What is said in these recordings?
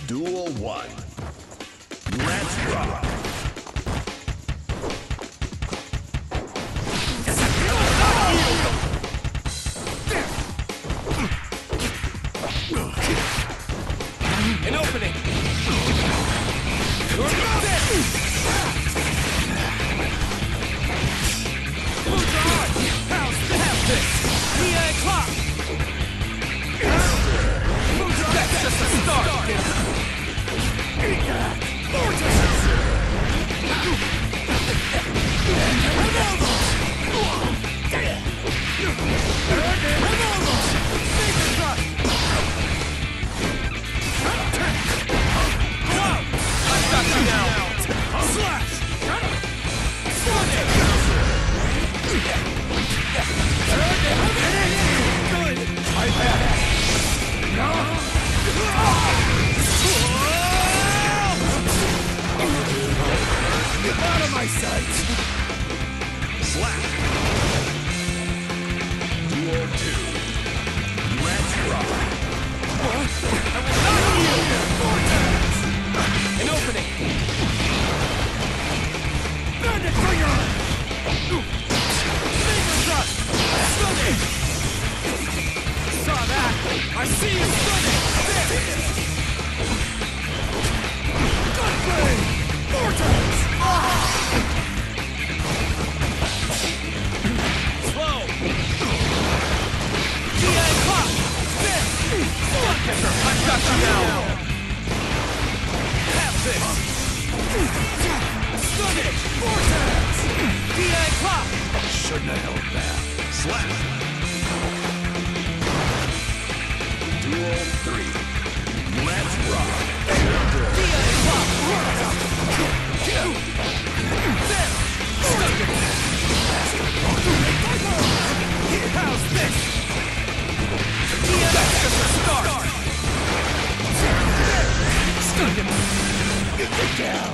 Duel 1. Let's rock. An opening. That's just a start. Out of my sight! Slap. Duel 2. Let's rock. An opening! Bandit finger! Finger thrust! Stunning! Saw that! I see you stunning! Gunblade! Vortex! Slow! DI clock! This! I've got you now! Have this! Stunning! Vortex! DI clock! Shouldn't have held back. Slap. Duel 3. Let's rock. DI clock! This! Stunning! How's this? That's just a start! Stunning! Get down!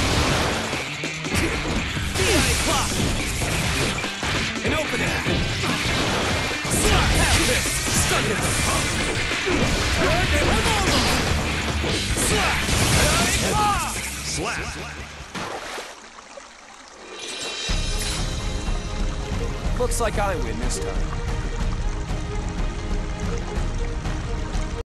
DI clock! An opening! Slap! Have this! Stunning! Slap! DI clock! Slap. Looks like I win this time.